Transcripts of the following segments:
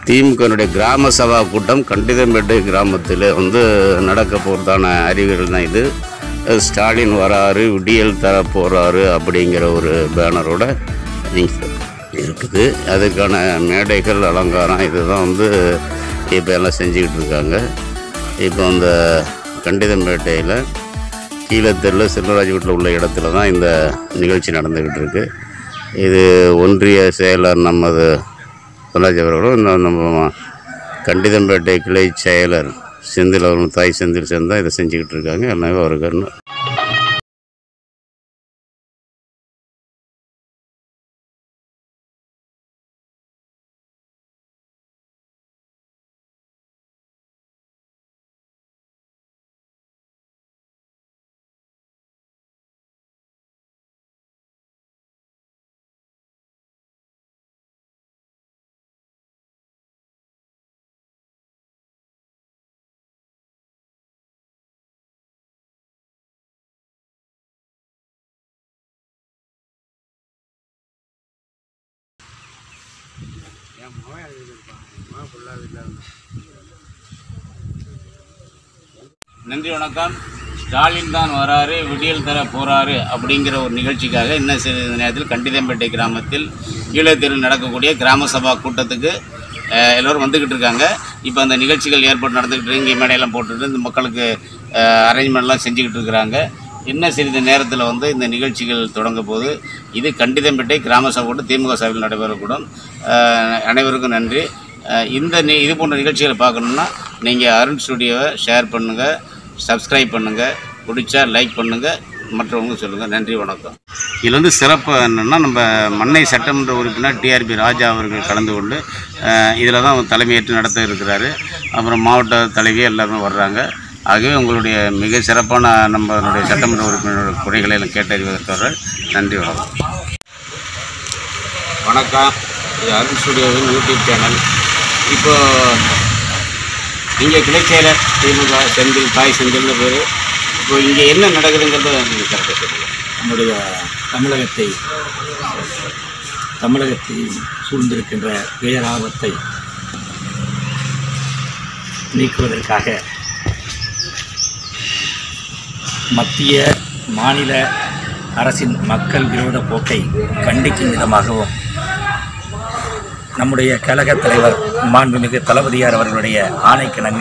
திமுகனுடைய கிராம சபா கூட்டம் கண்டிதம்பேட்டை கிராமத்தில் நடக்க போகிறதான அறிகுறிகள் தான் இது. ஸ்டாலின் வராரு, விடியல் தர போகிறாரு அப்படிங்கிற ஒரு பேனரோட இருக்குது. அதுக்கான மேடைகள், அலங்காரம் இதுதான் இப்போ எல்லாம் செஞ்சுக்கிட்டு இருக்காங்க. இப்போ அந்த கண்டிதம்பேட்டையில் கீழத்தெருவில் செல்வராஜ் வீட்டில் உள்ள இடத்துல தான் இந்த நிகழ்ச்சி நடந்துக்கிட்டு இருக்குது. இது ஒன்றிய செயலர் நமது செல்வராஜ் அவர்களும் நம்ம கண்டிதம்பேட்டை கிளை செயலர் செந்தில் அவர்களும் தாய் செந்தில் சேர்ந்து தான் இதை செஞ்சுக்கிட்டு இருக்காங்க. எல்லாமே அவருக்கு நன்றி வணக்கம். ஸ்டாலின் தான் வராரு, விடியல் தர போகிறாரு அப்படிங்கிற ஒரு நிகழ்ச்சிக்காக இன்னும் சிறிது நேரத்தில் கண்டிதம்பேட்டை கிராமத்தில் கீழத்தெரு நடக்கக்கூடிய கிராம சபா கூட்டத்துக்கு எல்லோரும் வந்துக்கிட்டு இருக்காங்க. இப்போ அந்த நிகழ்ச்சிகள் ஏற்பாடு நடந்துக்கிட்டு இங்கே மேடையெல்லாம் போட்டுட்டு இந்த மக்களுக்கு அரேஞ்ச்மெண்ட்லாம் செஞ்சுக்கிட்டு இருக்கிறாங்க. இன்னும் சிறிது நேரத்தில் இந்த நிகழ்ச்சிகள் தொடங்க போது. இது கண்டிதம்பேட்டை கிராம சபா கூட்டம் திமுக சார்பில் நடைபெறக்கூடும். அனைவருக்கும் நன்றி. இது போன்ற நிகழ்ச்சிகளை பார்க்கணுன்னா நீங்கள் அருண் ஸ்டுடியோவை ஷேர் பண்ணுங்கள், சப்ஸ்கிரைப் பண்ணுங்கள், பிடிச்சா லைக் பண்ணுங்கள், மற்றவங்க சொல்லுங்கள். நன்றி, வணக்கம். இதில் சிறப்பு என்னென்னா, நம்ம மன்னை சட்டமன்ற உறுப்பினர் டிஆர்பி ராஜா அவர்கள் கலந்து கொண்டு இதில் தான் தலைமையேற்று நடத்த இருக்கிறாரு. அப்புறம் மாவட்ட தலைவி எல்லாருமே வர்றாங்க. ஆகவே உங்களுடைய மிக சிறப்பான நம்மளுடைய சட்டமன்ற உறுப்பினரோட குறைகளை எல்லாம் கேட்டறிவதற்காக நன்றி, வணக்கம். வணக்கம். இது அருண் ஸ்டுடியோவின் யூடியூப் சேனல். இப்போது இங்கே கிளைச்செயலர் திமுக செந்தில், தாய் செந்தில்னு பேர். இப்போ இங்கே என்ன நடக்குதுங்கிறத நீங்கள் கரெக்டாக சொல்லுங்கள். நம்முடைய தமிழகத்தை சூழ்ந்திருக்கின்ற பேராபத்தை நீக்குவதற்காக மத்திய மாநில அரசின் மக்கள் விரோத போக்கை கண்டிக்கும் விதமாகவும் நம்முடைய கழக தலைவர் மாண்புமிகு தளபதியார் அவர்களுடைய ஆணைக்கிணங்க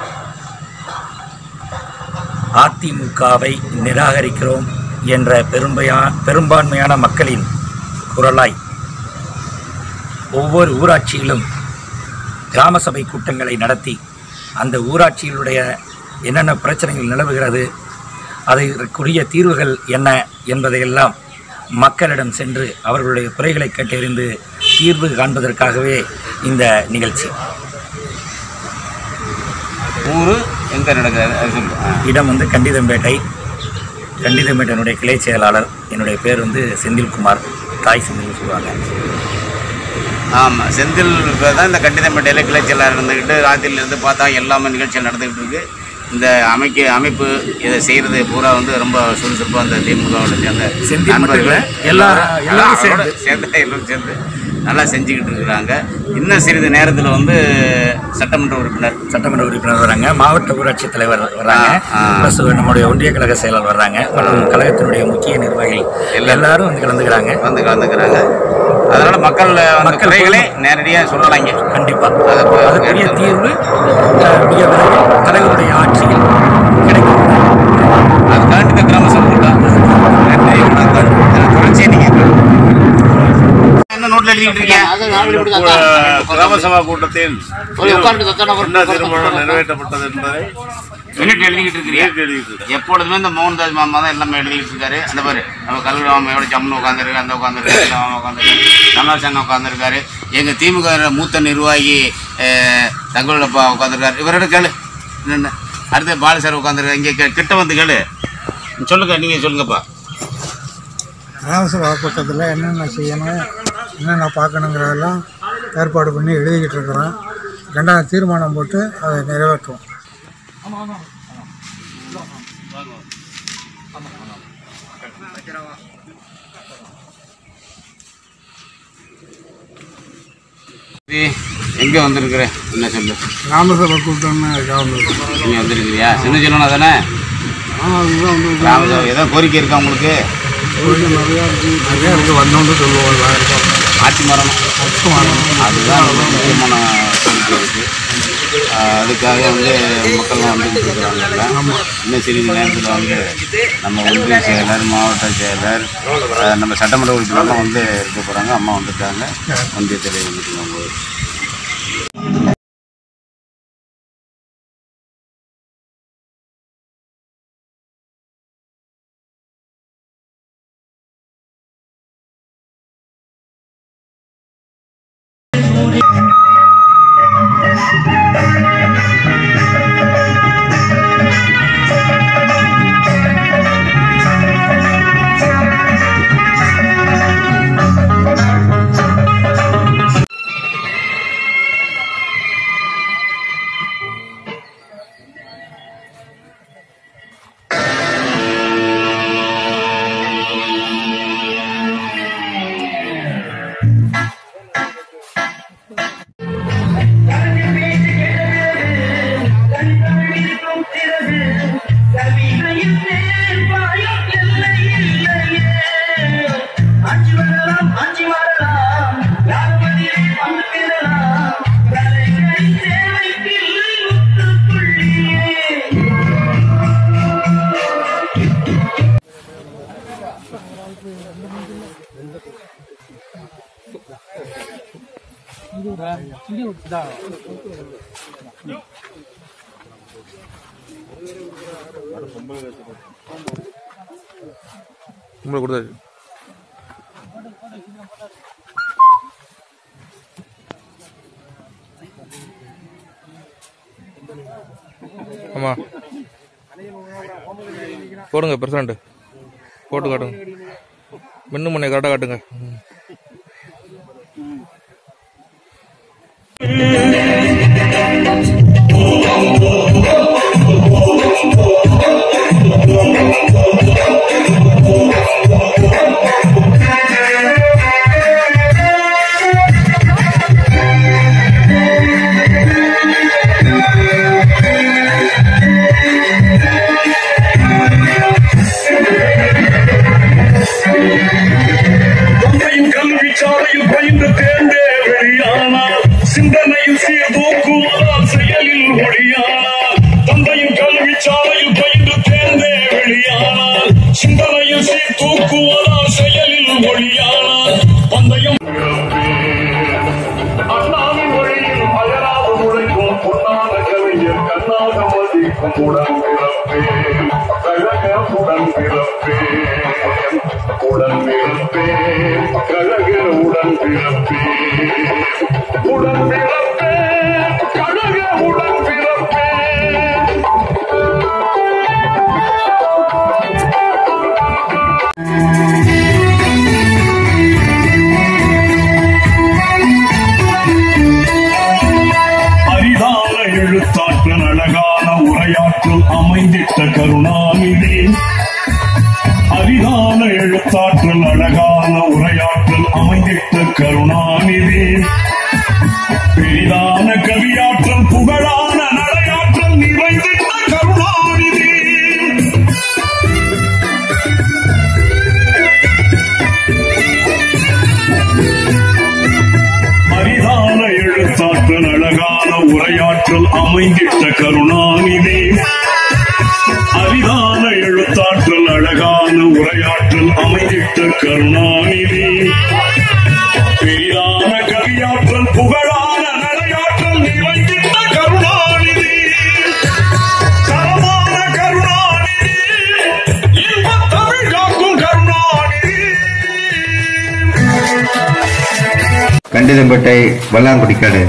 அதிமுகவை நிராகரிக்கிறோம் என்ற பெரும்பான்மையான மக்களின் குரலாய் ஒவ்வொரு ஊராட்சியிலும் கிராம சபை கூட்டங்களை நடத்தி அந்த ஊராட்சியிலுடைய என்னென்ன பிரச்சனைகள் நிலவுகிறது, அதற்குரிய தீர்வுகள் என்ன என்பதையெல்லாம் மக்களிடம் சென்று அவர்களுடைய குறைகளை கேட்டறிந்து தீர்வு காண்பதற்காகவே இந்த நிகழ்ச்சி. ஊர் எங்கே நடக்குது? இடம் கண்டிதம்பேட்டையினுடைய கிளை செயலாளர். என்னுடைய பேர் செந்தில்குமார், தாய் செந்தில் சொல்லுவாங்க. ஆமாம், செந்தில் தான் இந்த கண்டிதம்பேட்டையில் கிளை செயலாளர் இருந்துக்கிட்டு ராத்திரியிலேருந்து பார்த்தா எல்லாமே நிகழ்ச்சிகள் நடந்துக்கிட்டு இருக்குது. இந்த அமைப்பு இதை செய்கிறது பூரா ரொம்ப சுறுசுறுப்பாக அந்த திமுகவில் சேர்ந்த நண்பர்கள் எல்லாரும் சேர்ந்து நல்லா செஞ்சுக்கிட்டு இருக்கிறாங்க. இன்னும் சிறிது நேரத்தில் சட்டமன்ற உறுப்பினர் வராங்க, மாவட்ட ஊராட்சி தலைவர் வர்றாங்க, ப்ளஸ் நம்முடைய ஒன்றிய கழக செயலர் வர்றாங்க, மற்றும் கழகத்தினுடைய முக்கிய நிர்வாகிகள் எல்லாரும் கலந்துக்கிறாங்க. அதனால் மக்கள் குறைகளே நேரடியாக சொல்லலாங்க. கண்டிப்பாக அதற்குரிய தீர்வு மிக விரைவில் தலைவருடைய ஆட்சியில் கிடைக்கும். அதுக்காக இந்த கிராம சபை கூட்டம் தொடர்ச்சியை நீங்கள் என்ன நோட்டில் எழுதிட்டு இருக்கீங்க? கிராம சபா கூட்டத்தில் தீர்மானம் நிறைவேற்றப்பட்டது என்பதை எழுதிக்கிட்டு இருக்கிறீங்க. எப்பொழுதுமே இந்த மோகன்தாஸ் மாமா தான் எல்லாமே எழுதிக்கிட்டு இருக்காரு. அந்த மாதிரி நம்ம கல்லூரி மாமையோட ஜம்னு உட்காந்துருக்கு, அந்த உட்காந்துருக்காரு, உட்காந்துருக்காரு, தமிழ்சங்க உட்காந்துருக்காரு, எங்கள் திமுக மூத்த நிர்வாகி தங்கலப்பா உட்காந்துருக்காரு. இவரோட கேளு என்னென்ன அடுத்து பாலு சார் உட்காந்துருக்காரு. இங்கே கிட்ட வந்து கேளு, சொல்லுங்க, நீங்கள் சொல்லுங்கப்பா. கிராம சபா கூட்டத்தில் என்னென்ன செய்யணும், என்னென்ன பார்க்கணுங்கிறதெல்லாம் ஏற்பாடு பண்ணி எழுதிக்கிட்டு இருக்கிறோம். 2ஆம் தீர்மானம் போட்டு அதை நிறைவேற்றுவோம். எங்கே வந்திருக்கிறேன் என்ன சொல்லு? கிராம சபை கூட்டம்னு நீ வந்திருக்கிறியா? சின்ன சொல்லணும் தானே? கிராம சபை ஏதாவது கோரிக்கை இருக்கா உங்களுக்கு? நிறையா இருக்குது வந்தோன்னு சொல்லுவோம். ஆட்சி மரணம் அதுதான் ரொம்ப முக்கியமான கோரிக்கை இருக்குது. அதுக்காக மக்கள்லாம் வந்துட்டு இருக்கிறாங்கல்ல. இன்னும் சிறிது நேரத்தில் நம்ம ஒன்றிய செயலர், மாவட்ட செயலர், நம்ம சட்டமன்ற உறுப்பினர்லாம் இருக்க போகிறாங்க. அம்மா வந்துட்டாங்க. ஒன்றிய தலைவர் வந்துட்டு உங்களுக்கு கொடுத்தாச்சு. ஆமாம் போடுங்க பெர்சன்ட் போட்டு காட்டுங்க. மின்னு முன்னே கரெக்டாக காட்டுங்க. சிந்தனையில் சீர்தூக்குவதால் செயலில் ஒளியானால் தந்தையின் கல்வி சாலையில் பயின்று தேர்ந்தே வெளியானால் சிந்தனையில் சீர்தூக்குவதால் செயலில் ஒளியானால் தந்தையும் அண்ணாவின் வழியில் அயராது உழைக்கும் பொன்னான கவிஞர் கண்ணாக மதிக்கும் உடன் பிறப்பேன் கழக உடன் பிறப்பேன் உடன் பிறப்பேன் கழக உடன் பிறப்பேன் உடன் பிறப்பேன் கழக உடன் பிறப்பேன். அரிதான எழுத்தாற்றல் அழகான உரையாற்றல் அமைந்திட்ட கருணாநிதி. அரிதான எழுத்தாற்றல் அழகான உரையாற்றல் அமைந்திட்ட கருணாநிதி. பெரிதான கவியாற்றல் புகழான நடையாற்றல் நிறைந்திட்ட கருணாநிதி. அரிதான எழுத்தாற்றல் அழகான உரையாற்றல் அமைந்திட்ட கருணாநிதி. அரிதான எழுத்தாற்றல் அழகான உரையாற்றல் அமைந்திட்ட கருணாநிதி. பெரிதான கவியாற்றல் புகழான நடையாற்றல் நிறைந்திட்ட கருணாநிதி. தரமான கருணாநிதி இன்பத் தமிழ் காக்கும் கருணாநிதி. கண்டிதம்பேட்டை வல்லாங்குடிக்காடு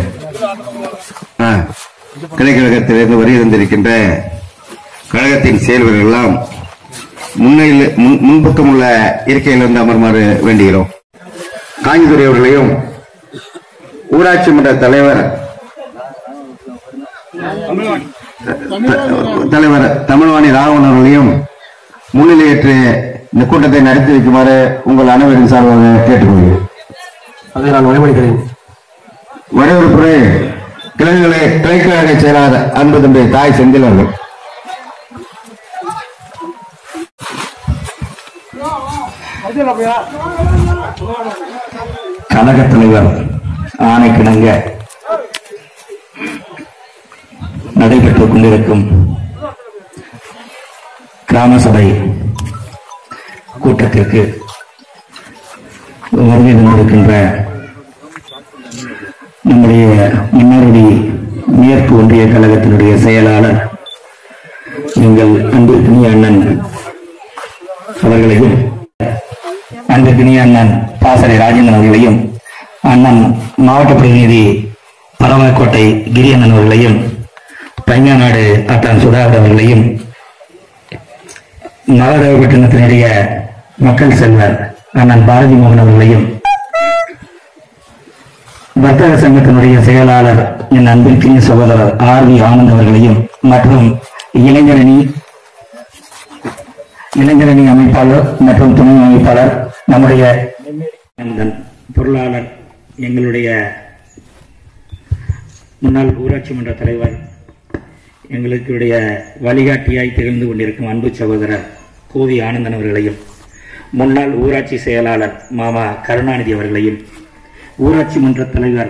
கிளைக்கழகத்திலிருந்து வருகின்றிருக்கின்ற கழகத்தின் செயல்வர்கள் எல்லாம் முன்பக்கம் உள்ள இருக்கையிலிருந்து அமருமாறு வேண்டுகிறோம். காஞ்சிதுரை அவர்களையும் ஊராட்சி மன்ற தலைவர் தமிழ்வாணி ராகவன் அவர்களையும் முன்னிலையேற்று இந்த கூட்டத்தை நடத்தி வைக்குமாறு உங்கள் அனைவரின் சார்பாக கேட்டுக்கொள்கிறேன். அதை நான் வழிபடுகிறேன். வரவேற்புரை கிளைக்கழக செயலாளர் அன்பு தம்பி தாய் செந்தில் அவர்கள். கழக தலைவர் ஆணைக்கிணங்க நடைபெற்றுக் கொண்டிருக்கும் கிராம சபை கூட்டத்திற்கு வருகை தந்திருக்கின்ற நம்முடைய மின்னாரடி மேற்கு ஒன்றிய கழகத்தினுடைய செயலாளர் எங்கள் அன்பிற்கினிய அண்ணன் அவர்களையும், அன்பிற்கினிய அண்ணன் பாசறை ராஜேந்திரன் அவர்களையும், அண்ணன் மாவட்ட பிரதிநிதி பரமக்கோட்டை கிரி அண்ணன் அவர்களையும், பையநாடு அத்தான் சுதாகர் அவர்களையும், நகரப்பட்டினத்தினுடைய மக்கள் செல்வர் அண்ணன் பாரதி மோகன் அவர்களையும், வர்த்தக சங்கத்தினுடைய செயலாளர் என் அன்பிற்கினிய சகோதரர் ஆர்.வி. ஆனந்த் அவர்களையும் மற்றும் இளைஞரணி அமைப்பாளர் மற்றும் துணை அமைப்பாளர், நம்முடைய பொருளாளர், எங்களுடைய முன்னாள் ஊராட்சி மன்ற தலைவர், எங்களுடைய வழிகாட்டியாய் திகழ்ந்து கொண்டிருக்கும் அன்பு சகோதரர் கோவி ஆனந்தன் அவர்களையும், முன்னாள் ஊராட்சி செயலாளர் மாமா கருணாநிதி அவர்களையும், ஊராட்சி மன்ற தலைவர்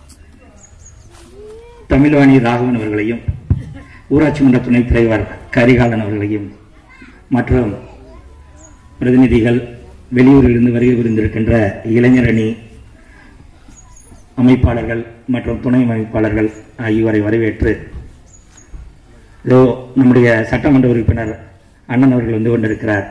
தமிழ்வாணி ராகவன் அவர்களையும், ஊராட்சி மன்ற துணைத் தலைவர் கரிகாலன் அவர்களையும் மற்றும் பிரதிநிதிகள், வெளியூரிலிருந்து வருகை புரிந்திருக்கின்ற இளைஞரணி அமைப்பாளர்கள் மற்றும் துணை அமைப்பாளர்கள் ஆகியோரை வரவேற்று நம்முடைய சட்டமன்ற உறுப்பினர் அண்ணன் அவர்கள் வந்து கொண்டிருக்கிறார்.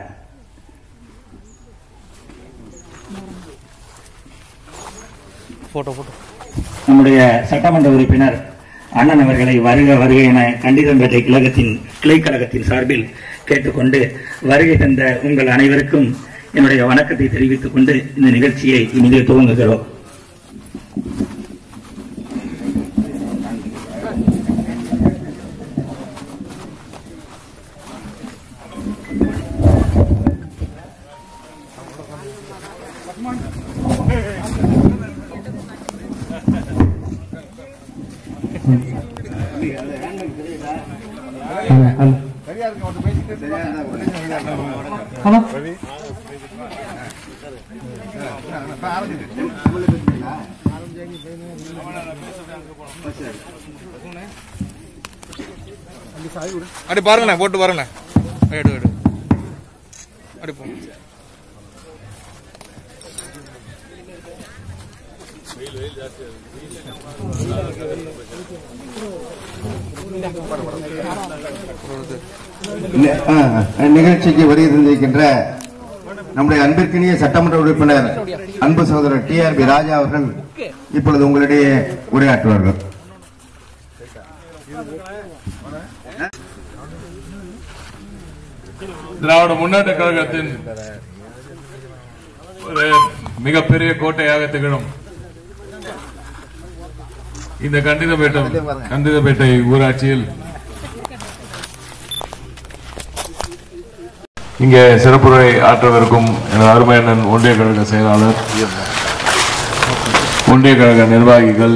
நம்முடைய சட்டமன்ற உறுப்பினர் அண்ணன் அவர்களை வருக வருகை என கண்டிதம்பேட்டை கிளைக்கழகத்தின் சார்பில் கேட்டுக்கொண்டு வருகை தந்த உங்கள் அனைவருக்கும் என்னுடைய வணக்கத்தை தெரிவித்துக் கொண்டு இந்த நிகழ்ச்சியை இனிதே துவங்குகிறோம். அப்படி பாருங்கண்ணே, போட்டு பாருங்கண்ணே, எடு அப்படி போ. நிகழ்ச்சிக்கு வருகை தந்திருக்கின்ற நம்முடைய அன்பிற்கினிய சட்டமன்ற உறுப்பினர் அன்பு சகோதரர் டி.ஆர்.பி. ராஜா அவர்கள் இப்பொழுது உங்களிடையே உரையாற்றுவார்கள். திராவிட முன்னேற்ற கழகத்தின் மிகப்பெரிய கோட்டையாக திகழும் இந்த கண்டிதப்பேட்டை ஊராட்சியில் இங்கே சிறப்புரை ஆற்றவிருக்கும் எனது அருமை அண்ணன் ஒன்றிய கழக செயலாளர், ஒன்றிய கழக நிர்வாகிகள்,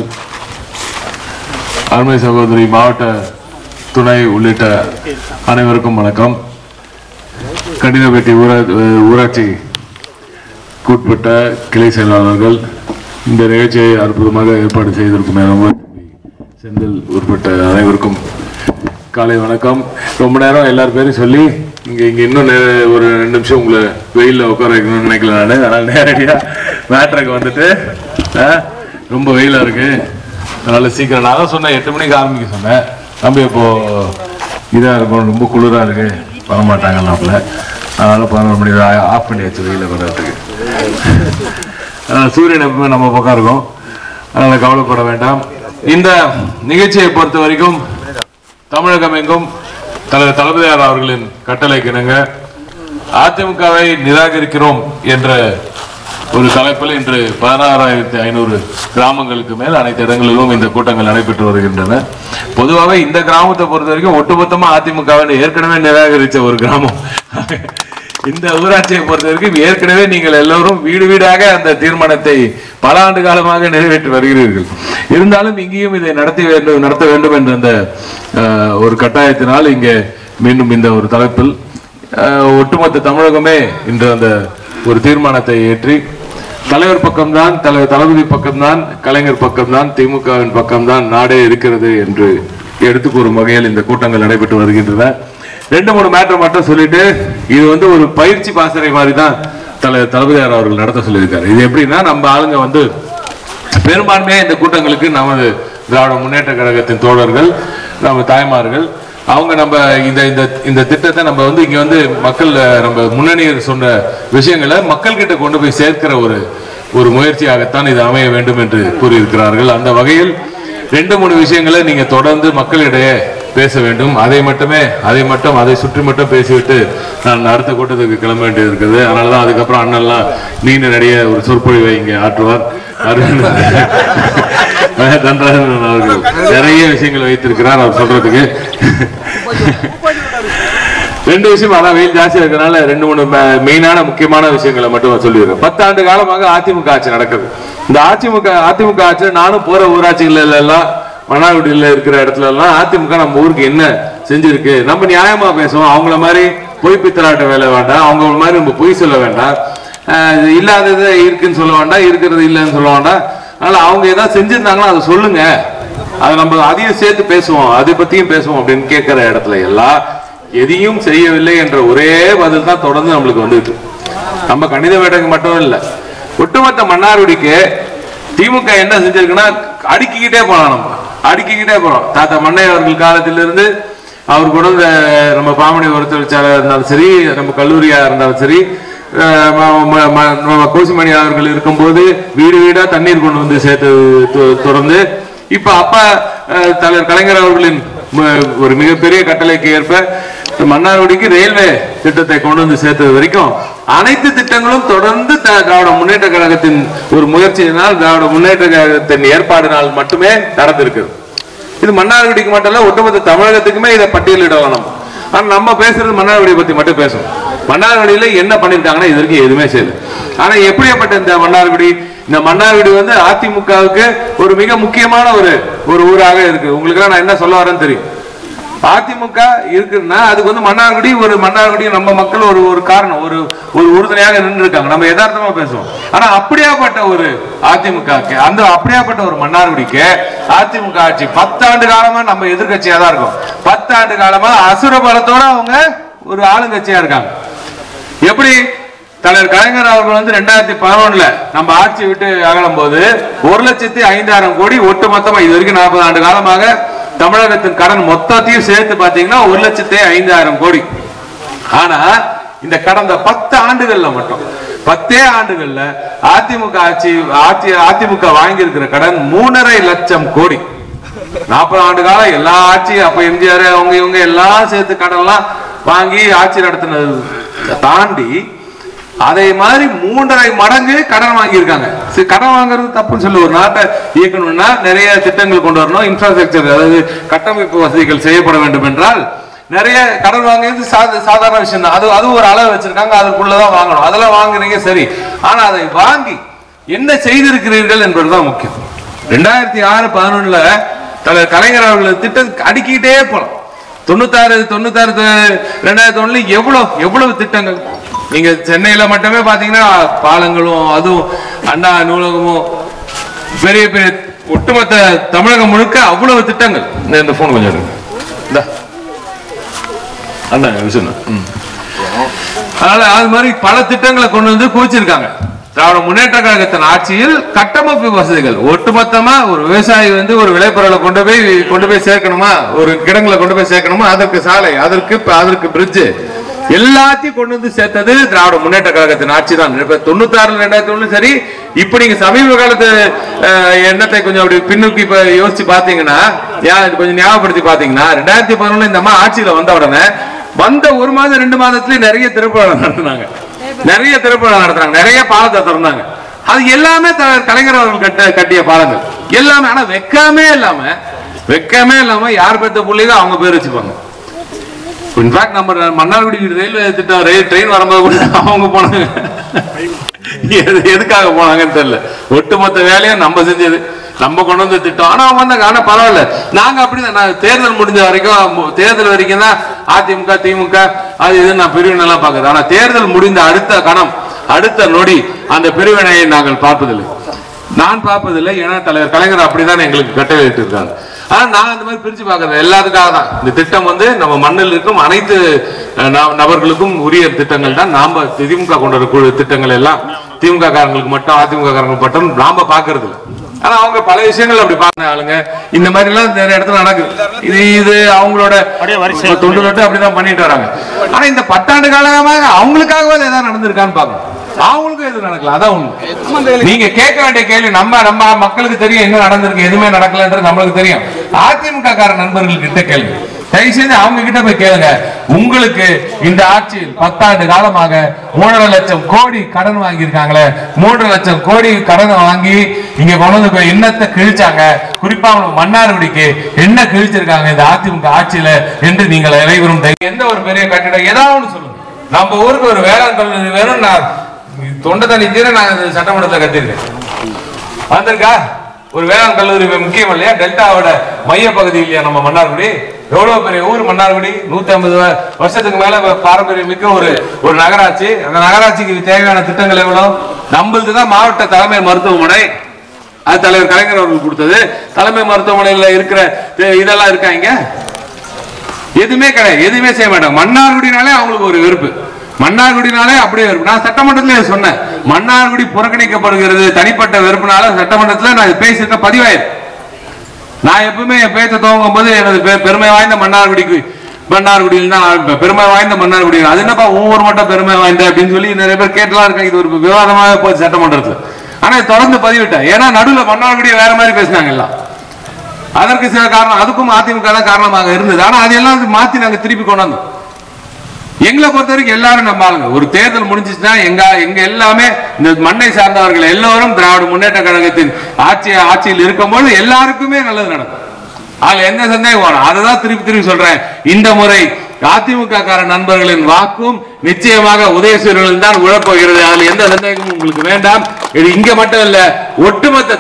அருமை சகோதரி மாவட்ட துணை உள்ளிட்ட அனைவருக்கும் வணக்கம். கண்டிதப்பேட்டை ஊராட்சி உட்பட்ட கிளை செயலாளர்கள், இந்த நிகழ்ச்சியை அற்புதமாக ஏற்பாடு செய்திருக்கும் செந்தில் உட்பட்ட அனைவருக்கும் காலை வணக்கம். ரொம்ப நேரம் எல்லார் பேரும் சொல்லி இங்கே இன்னும் ஒரு 2 நிமிஷம் உங்களை வெயிலில் உட்கார வைக்கணும்னு நினைக்கல நான். அதனால் நேரடியாக மேட்ருக்கு வந்துட்டு ரொம்ப வெயிலாக இருக்கு, அதனால சீக்கிரம் நான் தான் சொன்னேன் 8 மணிக்கு ஆரம்பிக்க சொன்னேன். நம்ம இப்போ இதாக இருக்கும், ரொம்ப குளிராக இருக்கு, வரமாட்டாங்கன்னாப்புல. அதனால 11 மணி ஆஃப் பண்ணி வச்சு வெயில வர்றதுக்கு. சூரியன் எப்பவுமே நம்ம பக்கம் இருக்கும், அதனால கவலைப்பட வேண்டாம். இந்த நிகழ்ச்சியை பொறுத்த வரைக்கும் தமிழகம் எங்கும் தலைவர் தளபதியார் அவர்களின் கட்டளைக்கு இணங்க அதிமுகவை நிராகரிக்கிறோம் என்ற ஒரு தலைப்பில் இன்று 16,500 கிராமங்களுக்கு மேல் அனைத்து இடங்களிலும் இந்த கூட்டங்கள் நடைபெற்று வருகின்றன. பொதுவாக இந்த கிராமத்தை பொறுத்த வரைக்கும் ஒட்டுமொத்தமா அதிமுகவை ஏற்கனவே நிராகரித்த ஒரு கிராமம். இந்த ஊராட்சியை பொறுத்த வரைக்கும் ஏற்கனவே நீங்கள் எல்லோரும் வீடு வீடாக அந்த தீர்மானத்தை பல ஆண்டு காலமாக நிறைவேற்றி வருகிறீர்கள். இருந்தாலும் இங்கேயும் இதை நடத்த வேண்டும் என்ற அந்த ஒரு கட்டாயத்தினால் இங்கே மீண்டும் இந்த ஒரு தலைப்பில் ஒட்டுமொத்த தமிழகமே இன்று அந்த ஒரு தீர்மானத்தை ஏற்றி தலைவர் பக்கம்தான், தளபதி பக்கம்தான், கலைஞர் பக்கம்தான், திமுகவின் பக்கம்தான் நாடே இருக்கிறது என்று எடுத்து கூறும் வகையில் இந்த கூட்டங்கள் நடைபெற்று வருகின்றன. 2-3 மேட்டர் மட்டும் சொல்லிட்டு, இது ஒரு பயிற்சி பாசறை மாதிரி தான் தளபதியார் அவர்கள் நடத்த சொல்லியிருக்காரு. இது எப்படின்னா, நம்ம ஆளுங்க பெரும்பான்மையா இந்த கூட்டங்களுக்கு நமது திராவிட முன்னேற்ற கழகத்தின் தோழர்கள், நம்ம தாய்மார்கள், அவங்க நம்ம இந்த திட்டத்தை நம்ம இங்க மக்கள் நம்ம முன்னணியர் சொன்ன விஷயங்களை மக்கள் கிட்ட கொண்டு போய் சேர்க்கிற ஒரு முயற்சியாகத்தான் இது அமைய வேண்டும் என்று கூறியிருக்கிறார்கள். அந்த வகையில் 2-3 விஷயங்களை நீங்க தொடர்ந்து மக்களிடையே பேச வேண்டும். அதை சுற்றி மட்டும் பேசிவிட்டு நான் அடுத்த கூட்டத்துக்கு கிளம்ப வேண்டியது இருக்குது. அதனாலதான் அதுக்கப்புறம் அண்ணன்லாம் நீண்ட நிறைய ஒரு சொற்பொழிவை இங்கே ஆற்றுவார். அவர்கள் நிறைய விஷயங்கள் வைத்திருக்கிறார் அவர் சொல்றதுக்கு. 2 விஷயம், அதான் வெயில் ஜாஸ்தியா இருக்கிறதுனால 2-3 மெயினான முக்கியமான விஷயங்களை மட்டும் சொல்லிடுறேன். 10 ஆண்டு காலமாக அதிமுக ஆட்சி நடக்குது. இந்த அதிமுக ஆட்சி நானும் போற ஊராட்சிகள் எல்லாம், மன்னார்குடியில் இருக்கிற இடத்துல எல்லாம் அதிமுக நம்ம ஊருக்கு என்ன செஞ்சிருக்கு, நம்ம நியாயமா பேசுவோம். அவங்கள மாதிரி பொய் பித்தலாட்ட வேலை வேண்டாம், அவங்கள மாதிரி நம்ம பொய் சொல்ல வேண்டாம், இல்லாதது இருக்குன்னு சொல்ல வேண்டாம், இருக்கிறது இல்லைன்னு சொல்ல வேண்டாம். அதனால அவங்க ஏதாவது செஞ்சிருந்தாங்களோ அதை சொல்லுங்க, அதை நம்ம அதையும் சேர்த்து பேசுவோம், அதை பத்தியும் பேசுவோம் அப்படின்னு கேட்கிற இடத்துல எல்லாம் எதையும் செய்யவில்லை என்ற ஒரே பதில் தான் தொடர்ந்து நம்மளுக்கு வந்துட்டு. நம்ம கணித வேட்டைக்கு மட்டும் இல்லை, ஒட்டுமொத்த மன்னார்குடிக்கு திமுக என்ன செஞ்சிருக்குன்னா அடுக்கிக்கிட்டே போலாம். நம்ம அடுக்கிக்கிட்டே போறோம். தாத்தா மன்னைய அவர்கள் காலத்திலிருந்து அவர் கூட நம்ம பாமணி ஒரு தொழிற்சாலையா இருந்தாலும் சரி, நம்ம கல்லூரியா இருந்தாலும் சரி, கோசிமணி அவர்கள் இருக்கும்போது வீடு வீடா தண்ணீர் கொண்டு வந்து சேர்த்து தொடர்ந்து, இப்ப அப்பா தலைவர் கலைஞர் அவர்களின் ஒரு மிகப்பெரிய கட்டளைக்கு ஏற்ப மன்னார்குடிக்கு ரயில்வே திட்டத்தை கொண்டு வந்து சேர்த்தது வரைக்கும் அனைத்து திட்டங்களும் தொடர்ந்து திராவிட முன்னேற்ற கழகத்தின் ஒரு முயற்சியினால், திராவிட முன்னேற்ற கழகத்தின் ஏற்பாடினால் மட்டுமே நடந்திருக்கிறது. இது மன்னார்குடிக்கு மட்டும் இல்ல, ஒட்டுமொத்த தமிழகத்துக்குமே இதை பட்டியலிடலாம் நம்ம. ஆனா நம்ம பேசுறது மன்னார்குடியை பத்தி மட்டும் பேசும். மன்னார்குடியில என்ன பண்ணிருக்காங்கன்னா இது வரைக்கும் எதுவுமே செய்யல. ஆனா எப்படியாப்பட்ட இந்த மன்னார்குடி அதிமுகவுக்கு ஒரு மிக முக்கியமான ஒரு ஊராக இருக்கு. உங்களுக்கு நான் என்ன சொல்ல வரேன்னு தெரியும். அதிமுக இருக்குன்னா அதுக்கு மன்னார்குடி நம்ம மக்கள் ஒரு காரணம், ஒரு உறுதுணையாக நின்று இருக்காங்க. நம்ம யதார்த்தமா பேசுவோம். ஆனா அப்படியாப்பட்ட ஒரு அதிமுக, அப்படியாப்பட்ட ஒரு மன்னார்குடிக்கு அதிமுக ஆட்சி 10 ஆண்டு காலமா நம்ம எதிர்கட்சியா தான் இருக்கும். 10 ஆண்டு காலமா அசுர பலத்தோட அவங்க ஒரு ஆளுங்கட்சியா இருக்காங்க. எப்படி தலைவர் கலைஞர் அவர்கள் 2011 நம்ம ஆட்சி விட்டு அகலும் போது 1,05,000 கோடி ஒட்டுமொத்தமா இது வரைக்கும் 40 ஆண்டு காலமாக தமிழகத்தின் கடன் மொத்தத்தையும் சேர்த்து பாத்தீங்கன்னா 1,05,000 கோடி. ஆனா இந்த கடந்த 10 ஆண்டுகள்ல மட்டும் 10 ஆண்டுகள்ல அதிமுக வாங்கி இருக்கிற கடன் 3,50,000 லட்சம் கோடி. 40 ஆண்டு காலம் எல்லா ஆட்சியும், அப்ப எம்ஜிஆர் அவங்க இவங்க எல்லாம் சேர்த்து கடன் எல்லாம் வாங்கி ஆட்சி நடத்தினது தாண்டி அதே மாதிரி 3.5 மடங்கு கடன் வாங்கியிருக்காங்க. கடன் வாங்குறது தப்புன்னு சொல்லி, ஒரு நாட்டை இயக்கணும்னா நிறைய திட்டங்கள் கொண்டு வரணும், இன்ஃப்ராஸ்ட்ரக்சர் அதாவது கட்டமைப்பு வசதிகள் செய்யப்பட வேண்டும் என்றால் நிறைய கடன் வாங்குறது சாதாரண விஷயம் தான். அது ஒரு அளவு வச்சிருக்காங்க, அதுக்குள்ளதான் வாங்கணும். அதெல்லாம் வாங்குறீங்க சரி, ஆனா அதை வாங்கி என்ன செய்திருக்கிறீர்கள் என்பதுதான் முக்கியம். 2006-11 தலைவர் கலைஞர் அவர்கள் திட்டம் அடுக்கிட்டே போலாம். 2001 எவ்வளவு திட்டங்கள். நீங்க சென்னையில மட்டுமே பாத்தீங்கன்னா பாலங்களும் அதுவும் அண்ணா நூலகமும் பெரிய பெரிய ஒட்டுமொத்த தமிழகம் முழுக்க அவ்வளவு திட்டங்கள். இந்த போன் கொஞ்சம் அண்ணா அதனால அது மாதிரி பல திட்டங்களை கொண்டு வந்து குவிச்சிருக்காங்க. திராவிட முன்னேற்ற கழகத்தின் ஆட்சியில் கட்டமைப்பு வசதிகள் ஒட்டுமொத்தமா ஒரு விவசாயி ஒரு விளைபொருளை கொண்டு போய் சேர்க்கணுமா, ஒரு கிடங்களை கொண்டு போய் சேர்க்கணுமா, அதற்கு சாலை, அதற்கு பிரிட்ஜ் எல்லாத்தையும் கொண்டு வந்து சேர்த்தது திராவிட முன்னேற்ற கழகத்தின் ஆட்சி தான். 96-2001 சரி. இப்ப நீங்க சமீப காலத்து எண்ணத்தை கொஞ்சம் அப்படி பின்னுக்கு இப்ப யோசிச்சு பாத்தீங்கன்னா, கொஞ்சம் ஞாபகப்படுத்தி பாத்தீங்கன்னா, 2011 இந்த மாதிரி ஆட்சியில வந்த உடனே வந்த 1 மாதம் 2 மாதத்துல நிறைய திரைப்படம் நடத்தினாங்க, நிறைய பாலத்தை திறந்தாங்க. அது எல்லாமே கலைஞர் அவர்கள் கட்டிய பாலங்கள் எல்லாமே. ஆனா வெக்கமே இல்லாம யார் பெற்ற புள்ளியோ அவங்க பேர் வச்சுப்பாங்க. இன்ஃபேக்ட் நம்ம மன்னார்குடி ரயில்வே திட்டம் ட்ரெயின் வரும்போது கூட அவங்க போனாங்க. எதுக்காக போனாங்கன்னு தெரியல. ஒட்டுமொத்த வேலையும் நம்ம செஞ்சது, நம்ம கொண்டு வந்து திட்டம். ஆனா அவங்க வந்தாங்க. ஆனா பரவாயில்ல, நாங்க அப்படிதான். நான் தேர்தல் முடிஞ்ச வரைக்கும், தேர்தல் வரைக்கும் தான் அதிமுக திமுக அது இது நான் பிரிவினெல்லாம் பார்க்குறது. ஆனா தேர்தல் முடிந்த அடுத்த கணம், அடுத்த நொடி அந்த பிரிவினையை நாங்கள் பார்ப்பதில்லை. நான் பார்ப்பதில்லை. ஏன்னா தலைவர் கலைஞர் அப்படிதான் எங்களுக்கு கட்டளையிட்டு இருக்காங்க. ஆனா நான் அந்த மாதிரி பிரிச்சு பார்க்கறது எல்லாத்துக்காக தான். இந்த திட்டம் வந்து நம்ம மண்ணில் இருக்கும் அனைத்து நபர்களுக்கும் உரிய திட்டங்கள் தான். நாம திமுக கொண்டு வர திட்டங்கள் எல்லாம் திமுக காரங்களுக்கு மட்டும், அதிமுக காரங்களுக்கு மட்டும் நாம பாக்குறது இல்லை. ஆனா அவங்க பல விஷயங்கள் அப்படி பார்க்க ஆளுங்க. இந்த மாதிரி எல்லாம் நிறைய இடத்துல நடக்குது. இது அவங்களோட தொண்டு தொட்டு அப்படிதான் பண்ணிட்டு வராங்க. ஆனா இந்த 10 ஆண்டு காலமாக அவங்களுக்காகவே ஏதாவது நடந்திருக்கான்னு பாக்கணும். அவங்களுக்கும் எது நடக்கல, அதான் உண்மை. நீங்க கேட்க வேண்டிய கேள்வி, நம்ம மக்களுக்கு தெரியும் என்ன நடந்திருக்கு, எதுவுமே நடக்கலன்றது நம்மளுக்கு தெரியும். அதிமுக கார நண்பர்கள் கிட்ட கேள்வி, தயவு செஞ்சு அவங்க கிட்ட போய் கேளுங்க. உங்களுக்கு இந்த ஆட்சியில் 10 ஆண்டு காலமாக 3.5 லட்சம் கோடி கடன் வாங்கியிருக்காங்களே, 3 லட்சம் கோடி கடன் வாங்கி இங்க கொண்டு வந்து என்னத்தை கிழிச்சாங்க, குறிப்பா மன்னார்குடிக்கு என்ன கிழிச்சிருக்காங்க இந்த அதிமுக ஆட்சியில என்று நீங்கள் அனைவரும் எந்த ஒரு பெரிய கட்டிடம் ஏதாவது ஒன்று சொல்லுங்க. நம்ம ஊருக்கு ஒரு வேளாண் கல்லூரி வேணும். நான் தொண்டை தண்ணி தீர நான் சட்டமன்றத்தில் கத்திருக்கேன். வந்திருக்கா ஒரு வேளாண் கல்லூரி முக்கியம் இல்லையா? டெல்டாவோட மைய பகுதி இல்லையா நம்ம மன்னார்குடி? எவ்வளவு பெரிய ஊர் மன்னார்குடி. 150 வருஷத்துக்கு மேல பாரம்பரியம் மிக்க ஒரு நகராட்சி. அந்த நகராட்சிக்கு தேவையான திட்டங்கள் எவ்வளவு? நம்மளுக்குதான் மாவட்ட தலைமை மருத்துவமனை, அது தலைவர் கலைஞர் அவர்கள் கொடுத்தது. தலைமை மருத்துவமனையில் இருக்கிற இதெல்லாம் இருக்காங்க, எதுவுமே கிடையாது, எதுவுமே செய்ய மாட்டாங்க. மன்னார்குடினாலே அவங்களுக்கு ஒரு வெறுப்பு, மன்னார்குடினாலே அப்படியே வெறுப்பு. நான் சட்டமன்றத்திலே சொன்னேன், மன்னார்குடி புறக்கணிக்கப்படுகிறது தனிப்பட்ட வெறுப்புனால. சட்டமன்றத்தில் நான் பேசியிருக்க பதிவாயிருக்கு. நான் எப்பவுமே என் பேச்ச துவங்கும் போது எனது பெருமை வாய்ந்த மன்னார்குடியில் தான் பெருமை வாய்ந்த மன்னார்குடி. அது என்னப்பா ஒவ்வொரு மட்டும் பெருமை வாய்ந்த அப்படின்னு சொல்லி நிறைய பேர் கேட்டலாம் இருக்காங்க. இது ஒரு விவாதமாக போச்சு சட்டமன்றத்தில். ஆனா தொடர்ந்து பதிவிட்டேன். ஏன்னா நடுவில் மன்னார்குடியை வேற மாதிரி பேசினாங்க எல்லாம். அதற்கு சில காரணம், அதுக்கும் அதிமுக தான் காரணமாக இருந்தது. ஆனா அதெல்லாம் மாத்தி நாங்க திருப்பி கொண்டாந்தோம். எங்களை பொறுத்த வரைக்கும் எல்லாரும் நம்ம ஆளுங்க. ஒரு தேர்தல் முடிஞ்சிச்சுன்னா எங்க எல்லாமே இந்த மண்ணை சார்ந்தவர்கள் எல்லோரும் திராவிட முன்னேற்ற கழகத்தின் ஆட்சியில் இருக்கும்போது எல்லாருக்குமே நல்லது நடக்கும். அதுல எந்த சந்தேகம் வரும். அதை திருப்பி சொல்றேன். இந்த முறை அதிமுக கார நண்பர்களின் வாக்கும் நிச்சயமாக உதயசூரியனில் தான் உழப்போகிறது. அதுல எந்த சந்தேகமும் உங்களுக்கு வேண்டாம். இது இங்க மட்டும் இல்ல, ஒட்டுமொத்த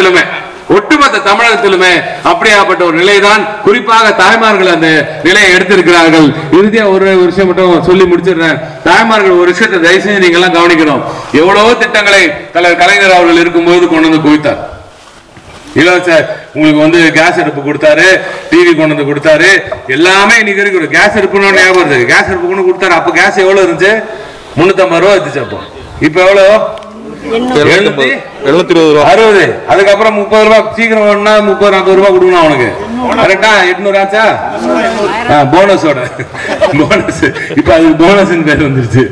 தமிழகத்திலுமே அப்படியாப்பட்ட ஒரு நிலைதான். குறிப்பாக தாய்மார்கள் அந்த நிலையை எடுத்திருக்கிறார்கள். இறுதியா ஒரு விஷயம் மட்டும் சொல்லி முடிச்சிடுறேன். தாய்மார்கள் ஒரு விஷயத்தை தயவு செஞ்சு நீங்க எல்லாம் கவனிக்கணும். எவ்வளவோ திட்டங்களை தலைவர் கலைஞர் அவர்கள் இருக்கும்போது கொண்டு வந்து குவித்தார். இலவச உங்களுக்கு வந்து கேஸ் அடுப்பு கொடுத்தாரு, டிவி கொண்டு வந்து கொடுத்தாரு, எல்லாமே இன்னைக்கு இருக்கு. கேஸ் அடுப்புன்னு ஞாபகம் வருது. கேஸ் அடுப்பு கொண்டு கொடுத்தாரு. அப்ப கேஸ் எவ்வளவு இருந்துச்சு? 350 ரூபா இருந்துச்சு. அப்போ இப்ப எவ்வளவு? 720. அதுக்கப்புறம் 30 ரூபாய் சீக்கிரம் 30-40 ரூபாய் கொடுக்கணும் அவனுக்கு. கரெக்டா? 800 ஆச்சா? போனஸோட போனஸ். இப்ப அது போனஸ் பேர் வந்துருச்சு.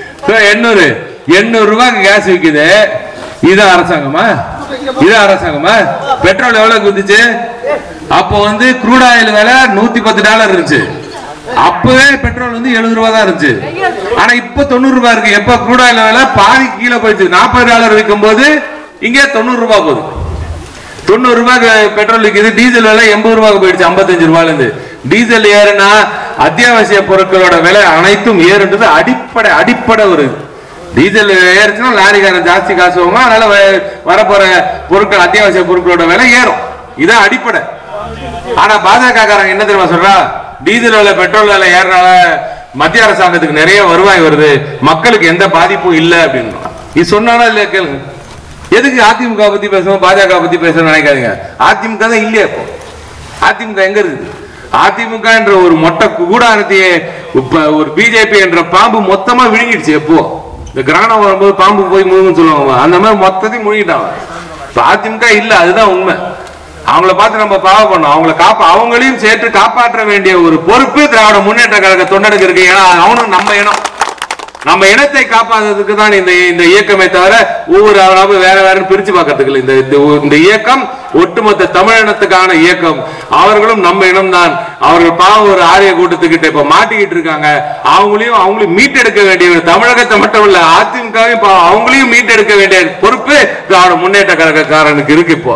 800 ரூபாய்க்கு கேஸ் விற்குது. இது அரசாங்கமா? பெட்ரோல் எவ்வளவு வந்துச்சு? அப்போ வந்து க்ரூட் ஆயில் விலை $110 இருந்துச்சு. அப்பவே பெட்ரோல் வந்து 70 ரூபாய் தான் இருந்துச்சு. ஆனா இப்ப 90 ரூபாய் இருக்கு. எப்ப க்ரூட் ஆயில் விலை பாதி கீழே போயிடுச்சு. $40 விற்கும் போது இங்கே 90 ரூபாய் போகுது. 90 ரூபாய்க்கு பெட்ரோல் விற்குது. டீசல் விலை 80 ரூபாய்க்கு போயிடுச்சு. 55 ரூபாயில இருந்து. டீசல் ஏறுனா அத்தியாவசிய பொருட்களோட விலை அனைத்தும் ஏறுன்றது அடிப்படை ஒரு டீசல் ஏறுச்சுன்னா லாரிக்காரன் ஜாஸ்தி காசு வாங்க. அதனால வரப்போற பொருட்கள் அத்தியாவசிய பொருட்களோட விலை ஏறும். இதான் அடிப்படை. ஆனா பாஜக காரங்க என்ன தெரியுமா சொல்றா? டீசல் விலை பெட்ரோல் விலை ஏறனால மத்திய அரசாங்கத்துக்கு நிறைய வருவாய் வருது, மக்களுக்கு எந்த பாதிப்பும் இல்லை அப்படின்னு. இது சொன்னானா இல்லையா கேளுங்க. எதுக்கு அதிமுக பத்தி பேசணும், பாஜக பத்தி பேசணும்னு நினைக்காதீங்க. அதிமுக தான் இல்லையா? இப்போ அதிமுக எங்க இருக்குது? அதிமுக என்ற ஒரு மொட்டை கூடாரத்தையே ஒரு பிஜேபி என்ற பாம்பு மொத்தமா விழுங்கிடுச்சு. எப்போ இந்த கிராமம் வரும்போது பாம்பு போய் முழுங்குன்னு சொல்லுவாங்க, அந்த மாதிரி மொத்தத்தையும் முழுங்கிட்டாங்க. அதிமுக இல்ல, அதுதான் உண்மை. அவங்கள பார்த்து நம்ம பாவம் பண்ணோம். அவங்களையும் சேர்த்து காப்பாற்ற வேண்டிய ஒரு பொறுப்பு திராவிட முன்னேற்ற கழக தொண்டனுக்கு இருக்கு. ஏன்னா அவனும் நம்ம இனத்தை காப்பாற்றுறதுக்கு தான் இந்த இயக்கமே தவிர ஒவ்வொரு அவராலும் வேற பிரிச்சு பார்க்கறதுக்கு இல்லை. இந்த இயக்கம் ஒட்டுமொத்த தமிழினத்துக்கான இயக்கம். அவர்களும் நம்ம இனம் தான். அவர்கள் பாவம் ஒரு ஆரிய கூட்டத்துக்கிட்ட இப்ப மாட்டிக்கிட்டு இருக்காங்க. அவங்களையும் மீட்டெடுக்க வேண்டிய, தமிழகத்தை மட்டும் இல்ல அதிமுகவையும் அவங்களையும் மீட்டெடுக்க வேண்டிய பொறுப்பு திராவிட முன்னேற்ற கழகக்காரனுக்கு இருக்கு. இப்போ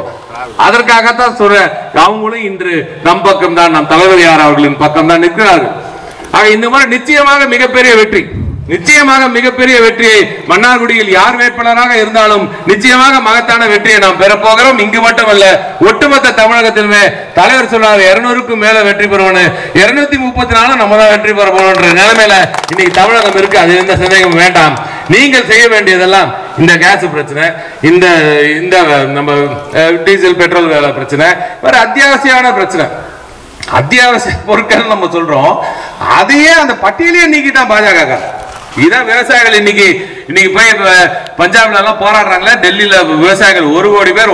அதற்காகத்தான் சொல்றேன், அவங்களும் இன்று நம் பக்கம் தான், நம் தலைவர் யார் அவர்களின் பக்கம் தான் நிற்கிறார்கள். ஆக இந்த முறை நிச்சயமாக மிகப்பெரிய வெற்றியை மன்னார்குடியில் யார் வேட்பாளராக இருந்தாலும் நிச்சயமாக மகத்தான வெற்றியை நாம் பெறப்போகிறோம். இங்கு மட்டுமல்ல, ஒட்டுமொத்த தமிழகத்திலுமே தலைவர் சொன்னார் 200க்கும் மேல வெற்றி பெறுவோம். 234 நம்ம தான் வெற்றி பெற போறோம்ன்ற நிலைமையில இன்னைக்கு தமிழகம் இருக்கு. அது எந்த சந்தேகமும் வேண்டாம். நீங்கள் செய்ய வேண்டியதெல்லாம் இந்த கேஸ் பிரச்சனை, இந்த நம்ம டீசல் பெட்ரோல் வேலை பிரச்சனை, வேற அத்தியாவசிய பொருட்கள் நம்ம சொல்றோம். அதையே அந்த பட்டியலையே நீக்கிட்டான் பாஜக. இதான் விவசாயிகள் இன்னைக்கு போய் பஞ்சாப்ல எல்லாம் போராடுறாங்களே, டெல்லியில விவசாயிகள் 1 கோடி பேர்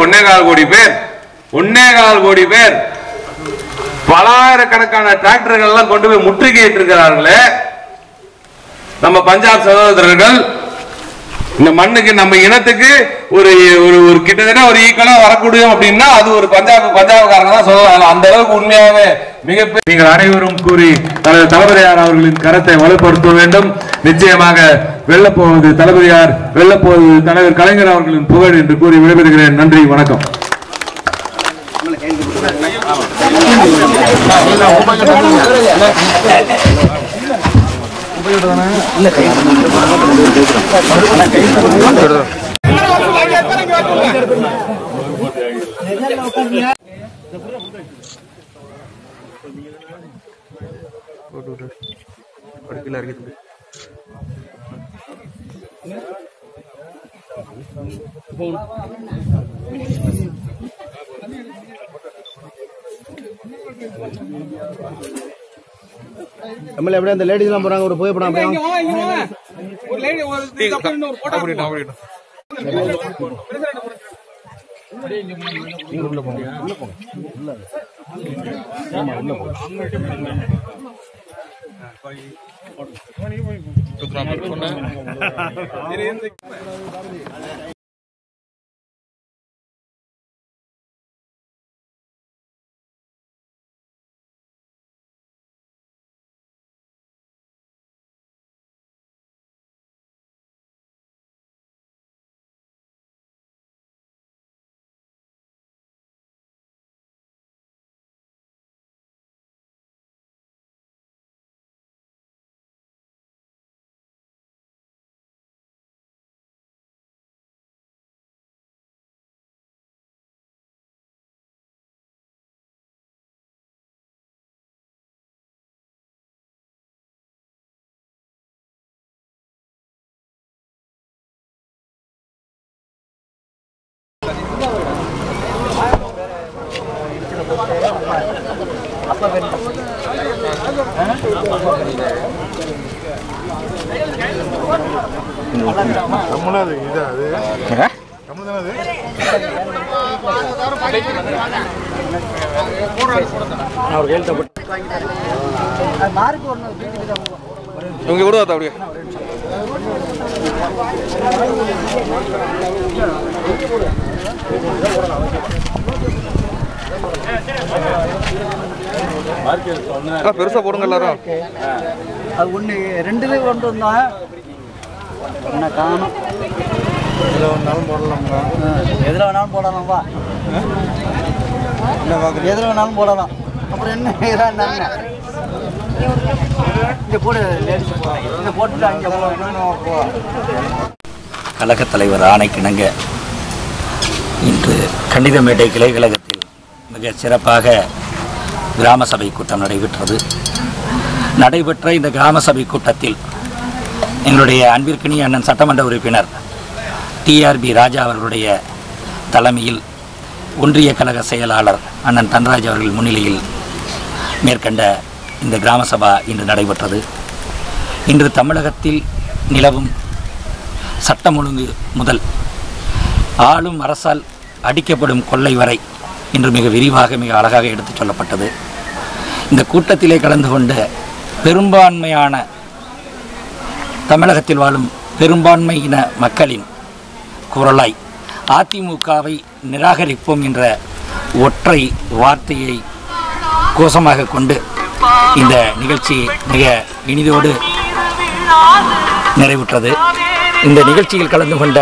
1.25 கோடி பேர் பலாயிரக்கணக்கான டிராக்டர்கள் எல்லாம் கொண்டு போய் முற்றுகையிட்டு இருக்கிறார்களே. நம்ம பஞ்சாப் சகோதரர்கள் இந்த மண்ணுக்கு நம்ம இனத்துக்கு ஒரு கிட்டத்தட்ட ஒரு ஈக்குவலா வரக்கூடிய அப்படின்னா அது ஒரு பஞ்சாப்காரங்க தான் சொல்லலாம். அந்த அளவுக்கு உண்மையாவே மிகப்பெரிய நீங்கள் அனைவரும் கூறி தளபதியார் அவர்களின் கரத்தை வலுப்படுத்த வேண்டும். நிச்சயமாக வெல்லப்போவது தளபதியார், வெல்லப்போவது தலைவர் கலைஞர் அவர்களின் புகழ் என்று கூறி விடைபெறுகிறேன். நன்றி, வணக்கம். நம்மள அப்படியே அந்த லேடிஸ் எல்லாம் போறாங்க, ஒரு புகைப்படம் அப்படியே ஒரு லேடி ஒரு போட்டோ நீங்க உள்ள போங்க. இங்க கூட அப்படியே பெருசா போடுங்க எல்லாரும். அது ஒன்று 2 கொண்டு வந்தோம், என்ன காணும். எதில் வேணாலும் போடலாம்ப்பா, எதில் வேணாலும் போடலாம்ப்பா, எதில் வேணாலும் போடலாம். அப்புறம் என்ன இதாங்க இங்கே போடு, இங்கே போட்டுட்டு அங்கே போ. கழகத் தலைவர் ஆணைக்கிணங்க இன்று கண்டிதமேட்டை கிளை கழகத்தில் மிக சிறப்பாக கிராம சபை கூட்டம் நடைபெற்ற இந்த கிராம சபை கூட்டத்தில் எங்களுடைய அன்பிற்கினிய அண்ணன் சட்டமன்ற உறுப்பினர் டிஆர்பி ராஜா அவர்களுடைய தலைமையில் ஒன்றிய கழக செயலாளர் அண்ணன் தன்ராஜ் அவர்கள் முன்னிலையில் மேற்கண்ட இந்த கிராம சபா இன்று நடைபெற்றது. இன்று தமிழகத்தில் நிலவும் சட்டம் ஒழுங்கு முதல் ஆளும் அரசால் அடிக்கப்படும் கொள்ளை வரை இன்று மிக விரிவாக மிக அழகாக எடுத்துச் சொல்லப்பட்டது. இந்த கூட்டத்திலே கலந்து கொண்ட பெரும்பான்மையான தமிழகத்தில் வாழும் பெரும்பான்மையின மக்களின் குரலாய் அதிமுகவை நிராகரிப்போம் என்ற ஒற்றை வார்த்தையை கோஷமாக கொண்டு இந்த நிகழ்ச்சி மிக இனிதோடு நிறைவுற்றது. இந்த நிகழ்ச்சியில் கலந்து கொண்ட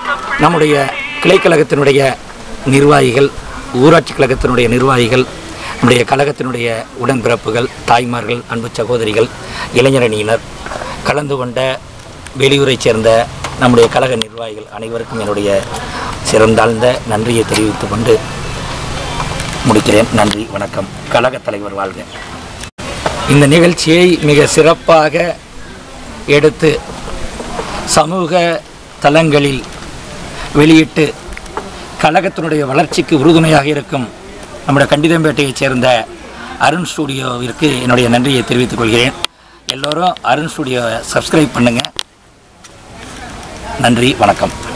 நம்முடைய கிளைக்கழகத்தினுடைய நிர்வாகிகள், ஊராட்சி கழகத்தினுடைய நிர்வாகிகள், நம்முடைய கழகத்தினுடைய உடன்பிறப்புகள், தாய்மார்கள், அன்பு சகோதரிகள், இளைஞரணியினர், கலந்து கொண்ட வெளியூரைச் சேர்ந்த நம்முடைய கழக நிர்வாகிகள் அனைவருக்கும் என்னுடைய சிறந்தாழ்ந்த நன்றியை தெரிவித்துக் கொண்டு முடிக்கிறேன். நன்றி, வணக்கம். கழக தலைவர் வாழ்க. இந்த நிகழ்ச்சியை மிக சிறப்பாக எடுத்து சமூக தளங்களில் வெளியிட்டு கழகத்தினுடைய வளர்ச்சிக்கு உறுதுணையாக இருக்கும் நம்முடைய கண்டிதம்பேட்டையைச் சேர்ந்த அருண் ஸ்டூடியோவிற்கு என்னுடைய நன்றியை தெரிவித்துக் கொள்கிறேன். எல்லோரும் அருண் ஸ்டூடியோவை சப்ஸ்கிரைப் பண்ணுங்கள். நன்றி, வணக்கம்.